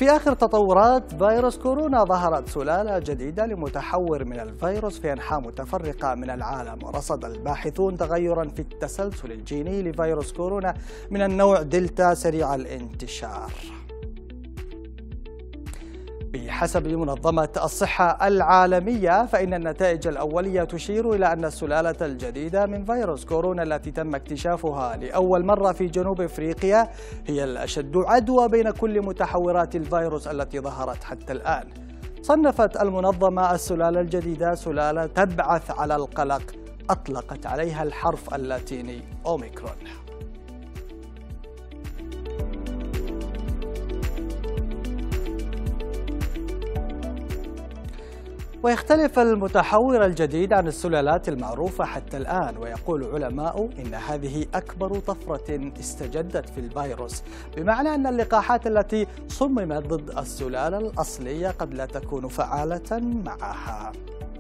في آخر تطورات فيروس كورونا، ظهرت سلالة جديدة لمتحور من الفيروس في أنحاء متفرقة من العالم، ورصد الباحثون تغيرا في التسلسل الجيني لفيروس كورونا من النوع دلتا سريع الانتشار. بحسب منظمة الصحة العالمية، فإن النتائج الأولية تشير إلى أن السلالة الجديدة من فيروس كورونا التي تم اكتشافها لأول مرة في جنوب أفريقيا هي الأشد عدوى بين كل متحورات الفيروس التي ظهرت حتى الآن. صنفت المنظمة السلالة الجديدة سلالة تبعث على القلق، أطلقت عليها الحرف اللاتيني أوميكرون. ويختلف المتحور الجديد عن السلالات المعروفة حتى الآن، ويقول علماء إن هذه أكبر طفرة استجدت في الفيروس، بمعنى أن اللقاحات التي صممت ضد السلالة الأصلية قد لا تكون فعالة معها.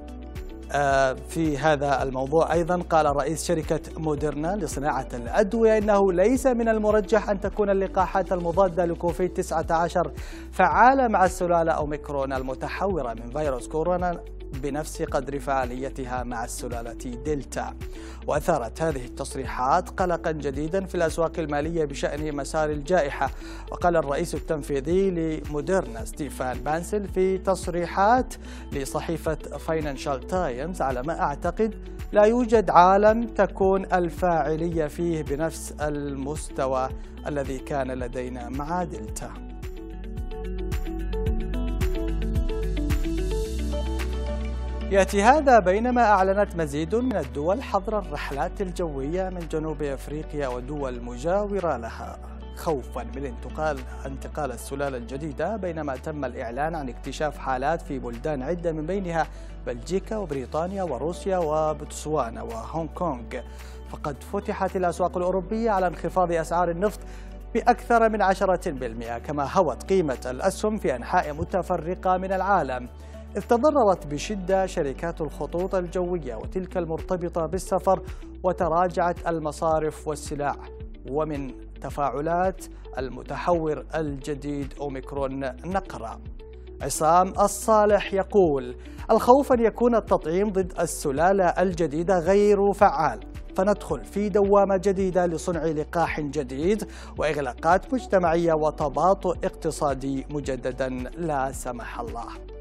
في هذا الموضوع أيضا قال رئيس شركة موديرنا لصناعة الأدوية إنه ليس من المرجح أن تكون اللقاحات المضادة لكوفيد 19 فعالة مع السلالة أوميكرون المتحورة من فيروس كورونا بنفس قدر فعاليتها مع السلالة دلتا. وأثارت هذه التصريحات قلقا جديدا في الأسواق المالية بشأن مسار الجائحة. وقال الرئيس التنفيذي لموديرنا ستيفان بانسل في تصريحات لصحيفة فاينانشال تايمز: على ما أعتقد لا يوجد عالم تكون الفاعلية فيه بنفس المستوى الذي كان لدينا مع دلتا. يأتي هذا بينما أعلنت مزيد من الدول حظر الرحلات الجوية من جنوب أفريقيا ودول مجاورة لها، خوفا من انتقال السلالة الجديدة، بينما تم الإعلان عن اكتشاف حالات في بلدان عدة من بينها بلجيكا وبريطانيا وروسيا وبوتسوانا وهونغ كونغ. فقد فتحت الأسواق الأوروبية على انخفاض أسعار النفط بأكثر من 10%، كما هوت قيمة الأسهم في أنحاء متفرقة من العالم، إذ تضررت بشدة شركات الخطوط الجوية وتلك المرتبطة بالسفر، وتراجعت المصارف والسلع. ومن تفاعلات المتحور الجديد أوميكرون نقرأ: عصام الصالح يقول: الخوف أن يكون التطعيم ضد السلالة الجديدة غير فعال، فندخل في دوامة جديدة لصنع لقاح جديد وإغلاقات مجتمعية وتباطؤ اقتصادي مجددا لا سمح الله.